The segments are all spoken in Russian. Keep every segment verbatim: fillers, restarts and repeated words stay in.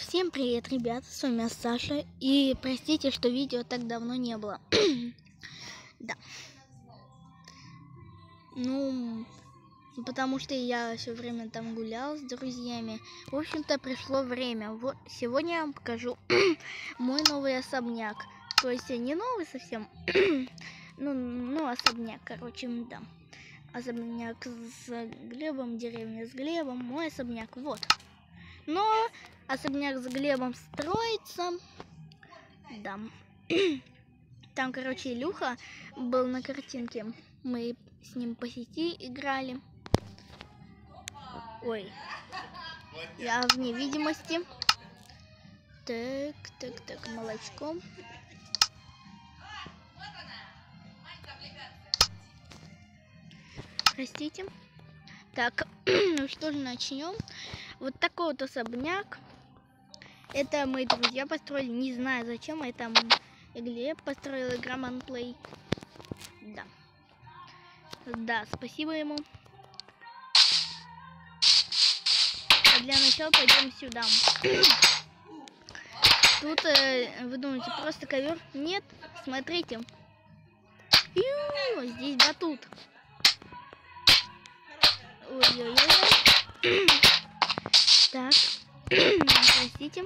Всем привет, ребята, с вами Саша, и простите, что видео так давно не было. Да. Ну, потому что я все время там гулял с друзьями. В общем-то, пришло время. Вот сегодня я вам покажу мой новый особняк. То есть не новый совсем, ну, ну, особняк, короче, да. Особняк с Глебом, деревня с Глебом, мой особняк, вот. Но особняк с Глебом строится. Да. Там, короче, Илюха был на картинке. Мы с ним по сети играли. Ой. Я в невидимости. Так, так, так, молочко. Простите. Так, ну что же, начнем. Вот такой вот особняк. Это мои друзья построили. Не знаю зачем. Это Глеб построил, игроман Play. Да. Да, спасибо ему. А для начала пойдем сюда. Тут, э, вы думаете, просто ковер? Нет, смотрите. Ю, здесь батут. Ой-ой-ой. Так. Простите.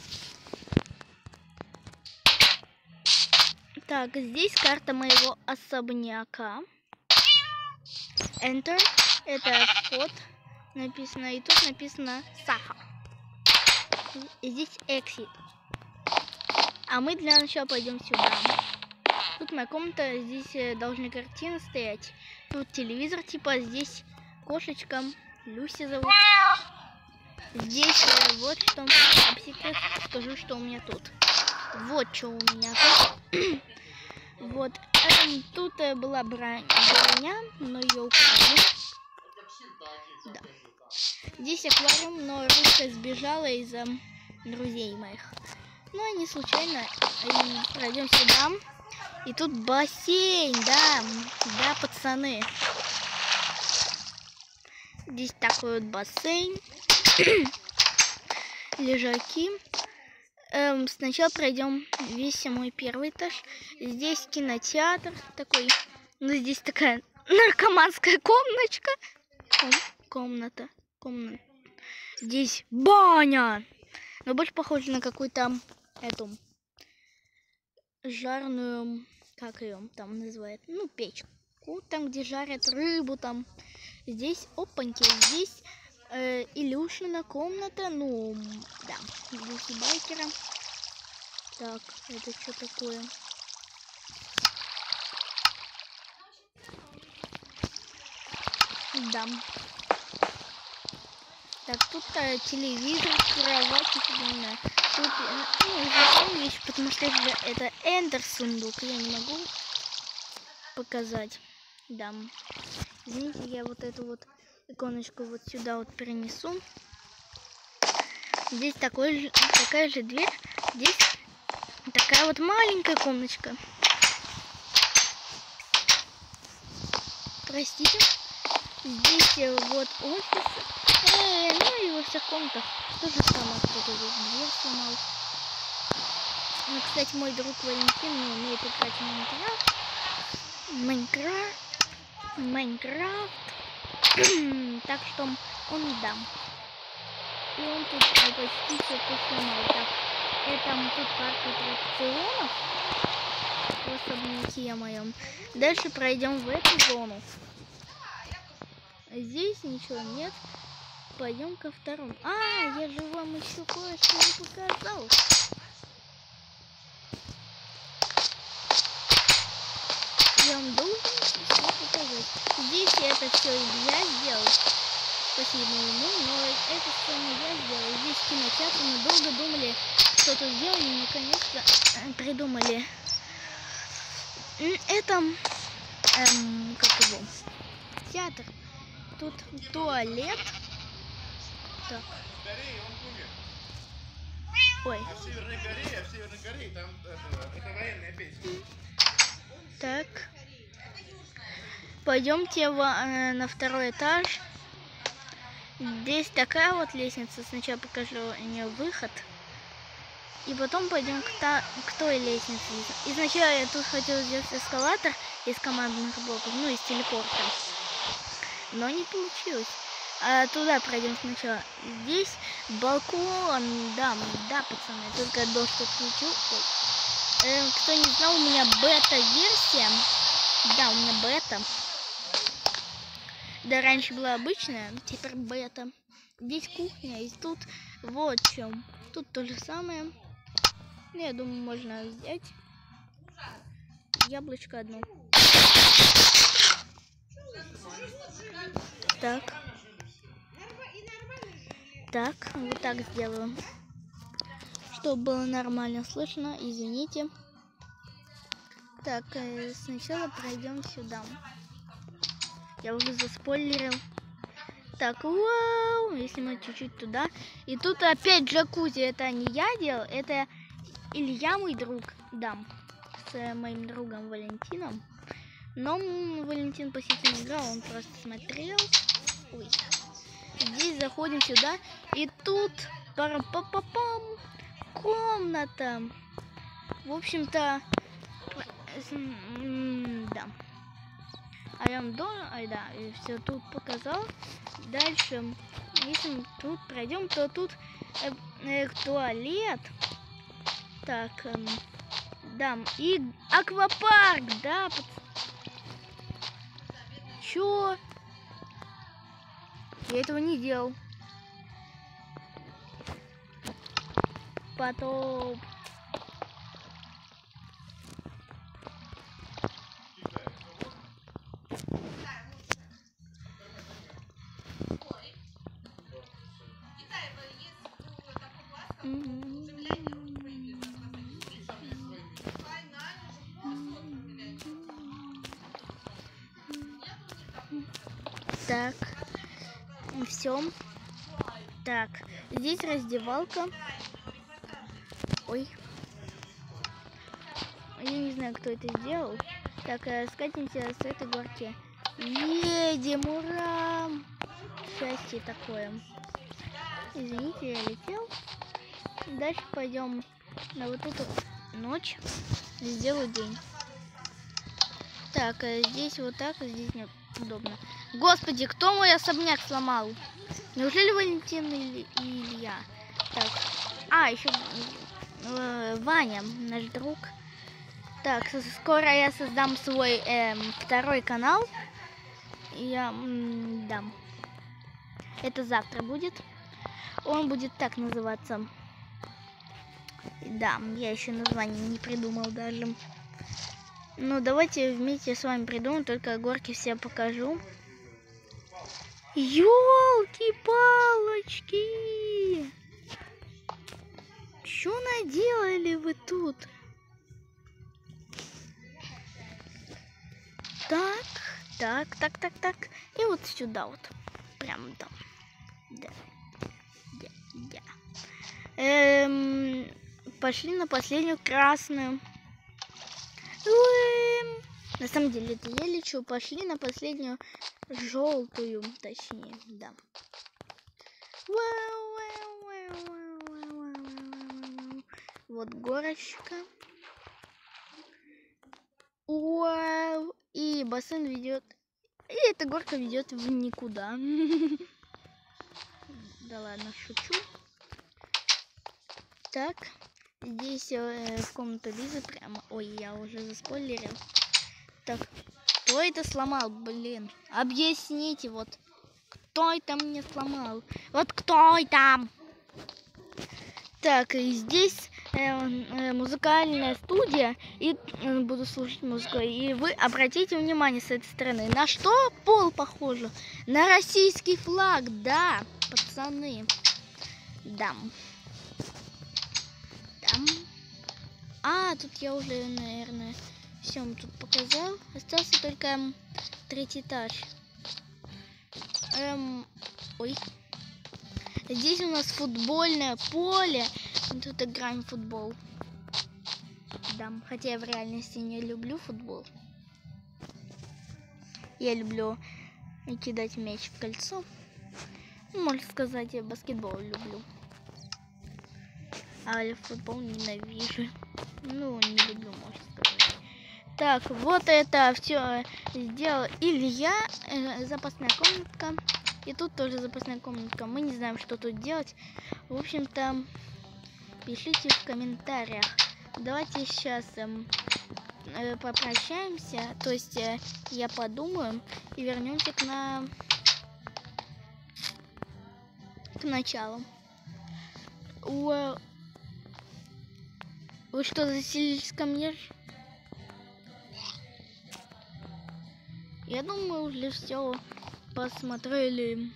Так, здесь карта моего особняка. Enter. Это вход. Написано. И тут написано Саха. И здесь Exit. А мы для начала пойдем сюда. Тут моя комната. Здесь должны картины стоять. Тут телевизор, типа. Здесь кошечка. Люси зовут. Здесь э, вот что. Секрет, скажу, что у меня тут. Вот что у меня тут. Вот. Эм, тут э, была броня, но ее украли. Да. Здесь аквариум, но ручка сбежала из-за друзей моих. Ну, они случайно. И пройдем сюда. И тут бассейн, да. Да, пацаны. Здесь такой вот бассейн. Лежаки. Эм, сначала пройдем весь мой первый этаж. Здесь кинотеатр такой. Ну, здесь такая наркоманская комнаточка. Ком комната. Комната. Здесь баня. Но больше похоже на какую-то эту жарную, как ее там называют, ну, печку. Там, где жарят рыбу там. Здесь, опаньки, здесь э, Илюшина комната, ну, да, здесь и байкера. Так, это что такое? Да. Так, тут э, телевизор, кровать, не тут, э, ну, вещь, потому что это, это Эндер сундук, я не могу показать. Да. Извините, я вот эту вот иконочку вот сюда вот перенесу. Здесь такой же, такая же дверь. Здесь такая вот маленькая комнаточка. Простите. Здесь вот офис. Э, ну и во всех комнатах то же самое. Кто-то здесь дверь сломал. Ну, кстати, мой друг Валентин не умеет играть в Майнкрафт. Майнкрафт. Майнкрафт. Так что он да. И он тут почти все тут сломал. Так, это тут парк аттракционов в особняке моем. Дальше пройдем в эту зону. Здесь ничего нет. Пойдем ко второму. А, я же вам еще кое-что не показал. Я вам должен все показать. Здесь это все я сделал. Спасибо ему, но это все не я сделал. Здесь кинотеатр. Мы долго думали, что тут сделали, и наконец-то придумали. Это эм, как его? Театр. Тут туалет. Так. Ой. А в Северной Корее, а в Северной Корее там это, это военная песня. Так. Пойдемте в, э, на второй этаж. Здесь такая вот лестница. Сначала покажу у нее выход. И потом пойдем к, та, к той лестнице. И сначала я тут хотела сделать эскалатор из командных блоков, ну, из телепорта. Но не получилось. А туда пройдем сначала. Здесь балкон. Да, да, пацаны, только дождь отключил. Ой. Э, кто не знал, у меня бета-версия. Да, у меня бета. Да, раньше была обычная, теперь бета. Здесь кухня, и тут вот в чем. Тут то же самое. Я думаю, можно взять яблочко одно. Так. Так, вот так сделаю. Чтобы было нормально слышно, извините. Так, э, сначала пройдем сюда. Я уже заспойлерил. Так, вау, если мы чуть-чуть туда. И тут опять джакузи. Это не я делал, это Илья, мой друг. Да, с э, моим другом Валентином. Но Валентин по сети не играл, он просто смотрел. Ой. Здесь заходим сюда. И тут пара-па-па-пам, комната. В общем-то, да. А я вам должен, ай да, и все тут показал. Дальше, если мы тут пройдем, то тут э, э, туалет. Так, э, да, и аквапарк, да. Чё? Я этого не делал. Потом. Так, все. Так, здесь раздевалка. Ой. Я не знаю, кто это сделал. Так, скатимся с этой горки. Едем, ура! Счастье такое. Извините, я летел. Дальше пойдем на вот эту ночь. Сделаю день. Так, здесь вот так, здесь неудобно. Господи, кто мой особняк сломал? Неужели Валентин или Илья? Так, а, еще э, Ваня, наш друг. Так, скоро я создам свой э, второй канал. Я м, да. Это завтра будет. Он будет так называться. Да, я еще название не придумал даже. Ну, давайте вместе с вами придумаем, только горки все покажу. Ёлки-палочки! Что наделали вы тут? Так, так, так, так, так. И вот сюда вот. Прям там. Да. Да, да. Эм, пошли на последнюю красную. Уэм. На самом деле это я лечу. Пошли на последнюю желтую, точнее, да. Вот горочка. Вау. И бассейн ведет. И эта горка ведет в никуда. Да ладно, шучу. Так. Здесь э, в комнату Лизы прямо. Ой, я уже заспойлерил. Так. Кто это сломал, блин? Объясните, вот. Кто это мне сломал? Вот кто это? Так, и здесь э, э, музыкальная студия. И э, буду слушать музыку. И вы обратите внимание с этой стороны. На что пол похоже? На российский флаг, да, пацаны. Да. Да. А, тут я уже, наверное, все тут показал. Остался только третий этаж. Эм, ой. Здесь у нас футбольное поле. Мы тут играем в футбол. Да, хотя я в реальности не люблю футбол. Я люблю кидать мяч в кольцо. Можно сказать, я баскетбол люблю. А футбол ненавижу. Ну, не люблю, можно сказать. Так, вот это все сделал Илья. Э, запасная комнатка. И тут тоже запасная комнатка. Мы не знаем, что тут делать. В общем-то, пишите в комментариях. Давайте сейчас эм, э, попрощаемся. То есть э, я подумаю и вернемся к, на... к началу. У... Вы что, заселились ко мне? Я думаю, уже все посмотрели.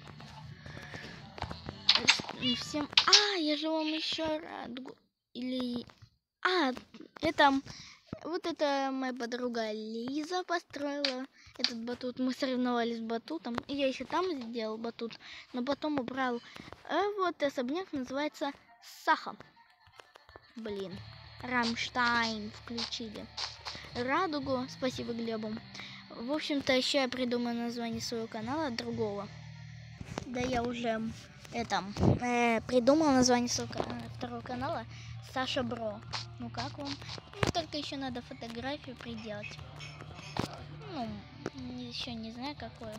Всем... А, я же вам еще радугу. Или... А, это... Вот это моя подруга Лиза построила этот батут. Мы соревновались с батутом. И я еще там сделал батут. Но потом убрал. А вот особняк называется Саха. Блин. Рамштайн включили. Радугу. Спасибо Глебу. В общем-то, еще я придумаю название своего канала, другого. Да я уже это, э, придумал название своего второго канала. Саша Бро. Ну как вам? Ну только еще надо фотографию приделать. Ну, еще не знаю какое.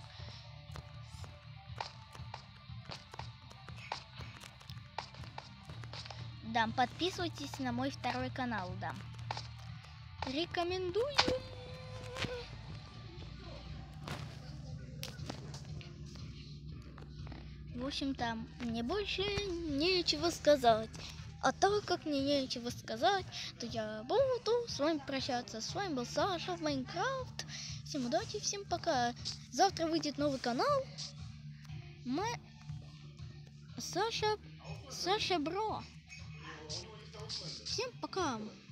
Да, подписывайтесь на мой второй канал, да. Рекомендую. В общем-то, мне больше нечего сказать. А так как мне нечего сказать, то я буду с вами прощаться. С вами был Саша в Майнкрафт. Всем удачи, всем пока. Завтра выйдет новый канал. Мы... Саша... Саша Бро. Всем пока.